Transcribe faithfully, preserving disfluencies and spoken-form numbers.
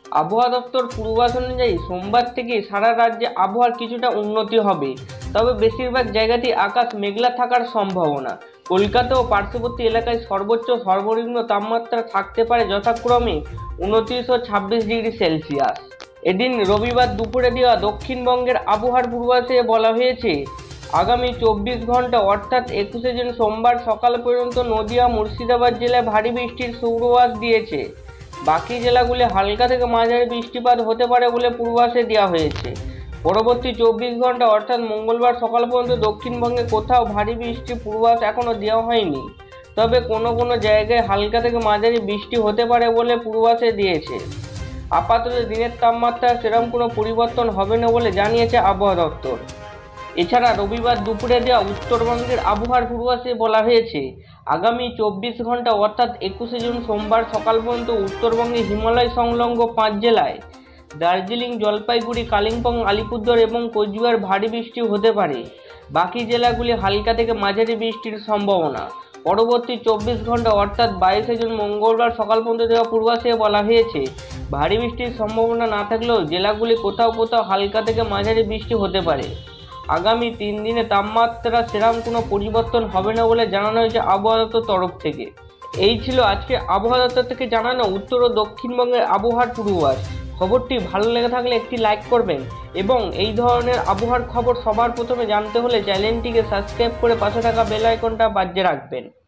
আবহাওয়া দপ্তর পূর্বাভাস অনুযায়ী সোমবার থেকে সারা রাজ্যে আবহাওয়ার কিছুটা উন্নতি হবে, তবে বেশিরভাগ জায়গাতেই আকাশ মেঘলা থাকার সম্ভাবনা। কলকাতা ও পার্শ্ববর্তী এলাকায় সর্বোচ্চ সর্বনিম্ন তাপমাত্রা থাকতে পারে যথাক্রমে উনত্রিশ ও ছাব্বিশ ডিগ্রি সেলসিয়াস। এদিন রবিবার দুপুরে দেওয়া দক্ষিণবঙ্গের আবহাওয়ার পূর্বাভাসে বলা হয়েছে, আগামী চব্বিশ ঘন্টা অর্থাৎ একুশে জুন সোমবার সকাল পর্যন্ত নদিয়া মুর্শিদাবাদ জেলায় ভারী বৃষ্টির পূর্বাভাস দিয়েছে। বাকি জেলাগুলি হালকা থেকে মাঝারি বৃষ্টিপাত হতে পারে বলে পূর্বাভাসে দেওয়া হয়েছে। পরবর্তী চব্বিশ ঘন্টা অর্থাৎ মঙ্গলবার সকাল পর্যন্ত দক্ষিণবঙ্গে কোথাও ভারী বৃষ্টির পূর্বাভাস এখনও দেওয়া হয়নি, তবে কোনো কোনো জায়গায় হালকা থেকে মাঝারি বৃষ্টি হতে পারে বলে পূর্বাভাসে দিয়েছে। আপাতত দিনের তাপমাত্রা সেরকম কোনো পরিবর্তন হবে না বলে জানিয়েছে আবহাওয়া দপ্তর। এছাড়া রবিবার দুপুরে দেওয়া উত্তরবঙ্গের আবহাওয়ার পূর্বাভাসে বলা হয়েছে, আগামী চব্বিশ ঘন্টা অর্থাৎ একুশে জুন সোমবার সকাল পর্যন্ত উত্তরবঙ্গে হিমালয় সংলগ্ন পাঁচ জেলায় দার্জিলিং, জলপাইগুড়ি, কালিম্পং, আলিপুরদুয়ার এবং কোচবিহার ভারী বৃষ্টি হতে পারে। বাকি জেলাগুলি হালকা থেকে মাঝারি বৃষ্টির সম্ভাবনা। পরবর্তী চব্বিশ ঘন্টা অর্থাৎ বাইশে জুন মঙ্গলবার সকাল পর্যন্ত দেওয়া পূর্বাভাসে বলা হয়েছে, ভারী বৃষ্টির সম্ভাবনা না থাকলেও জেলাগুলি কোথাও কোথাও হালকা থেকে মাঝারি বৃষ্টি হতে পারে। আগামী তিন দিনে তাপমাত্রা সেরকম কোনো পরিবর্তন হবে না বলে জানানো হয়েছে আবহাওয়া দপ্তর তরফ থেকে। এই ছিল আজকে আবহাওয়া দপ্তর থেকে জানানো উত্তর ও দক্ষিণবঙ্গের আবহাওয়ার পূর্বাভাস। খবরটি ভালো লেগে থাকলে একটি লাইক করবেন এবং এই ধরনের আবহাওয়ার খবর সবার প্রথমে জানতে হলে চ্যানেলটিকে সাবস্ক্রাইব করে পাশে থাকা বেল আইকনটা বাজিয়ে রাখবেন।